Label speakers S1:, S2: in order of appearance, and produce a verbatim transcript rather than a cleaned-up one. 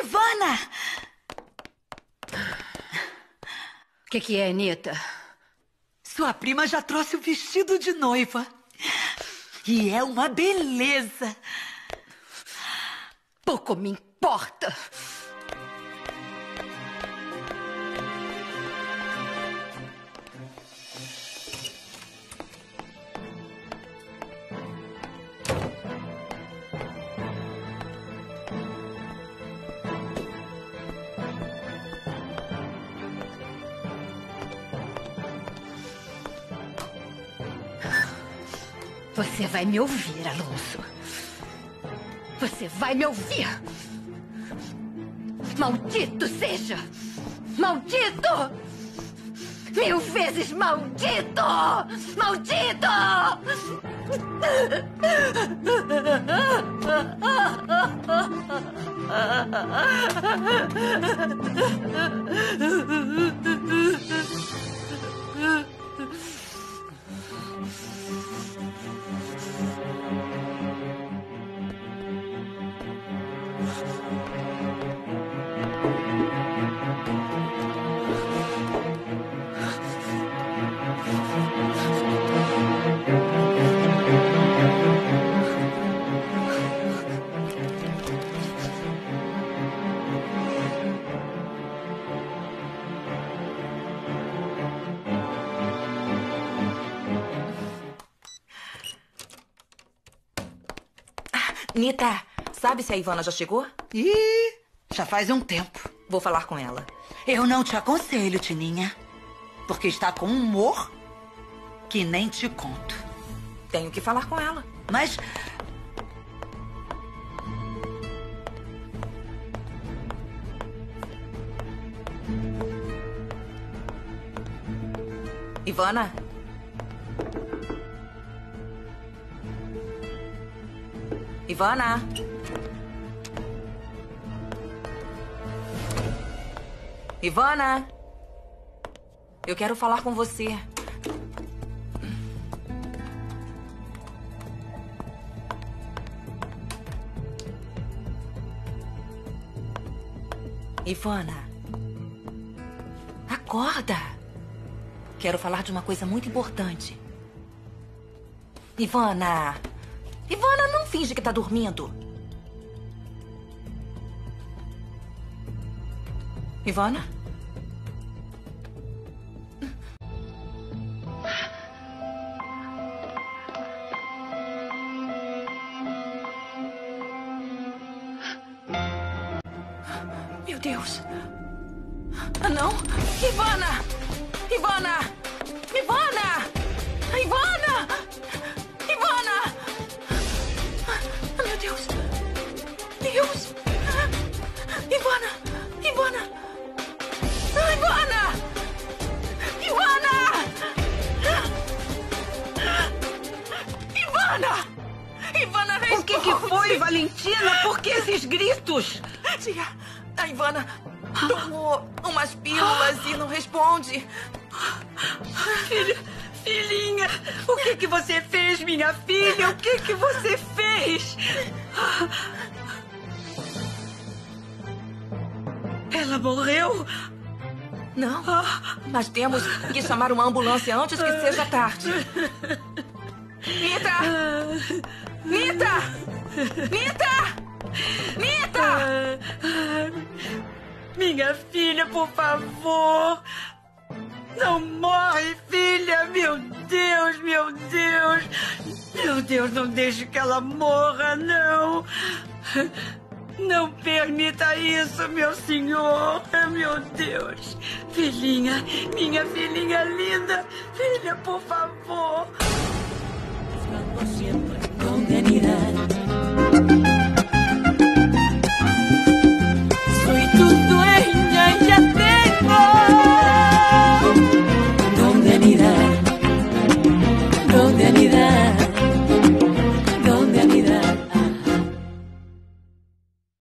S1: Ivana!
S2: O que, que é, Anitta?
S1: Sua prima já trouxe o vestido de noiva. E é uma beleza.
S2: Pouco me importa. Você vai me ouvir, Alonso. Você vai me ouvir. Maldito seja! Maldito! Mil vezes maldito! Maldito!
S3: Nita, sabe se a Ivana já chegou?
S1: Ih, já faz um tempo.
S3: Vou falar com ela.
S1: Eu não te aconselho, Tininha. Porque está com um humor que nem te conto.
S3: Tenho que falar com ela.
S1: Mas...
S3: Ivana? Ivana? Ivana? Eu quero falar com você. Ivana? Acorda! Quero falar de uma coisa muito importante. Ivana! Ivana, não finge que tá dormindo. Ivana? Meu Deus. Ah, não. Ivana! Ivana! Ivana! Ivana! Ivana! Ah, meu Deus! Deus! Ivana! Ivana! Ah, Ivana! Ivana! Ivana! Ivana, responde!
S4: O que que foi, Valentina? Por que esses gritos?
S3: Tia, a Ivana tomou umas pílulas e não responde.
S4: Filha, filhinha, o que que você fez, minha filha? O que que você fez? Ela morreu?
S3: Não, mas temos que chamar uma ambulância antes que seja tarde. Nita! Nita! Nita! Nita!
S4: Minha filha, por favor. Não morre, filha. Meu Deus, meu Deus. Meu Deus, não deixe que ela morra, não. Não permita isso, meu senhor. Meu Deus. Filhinha, minha filhinha linda. Filha, por favor.
S5: Buscando siempre donde mirar.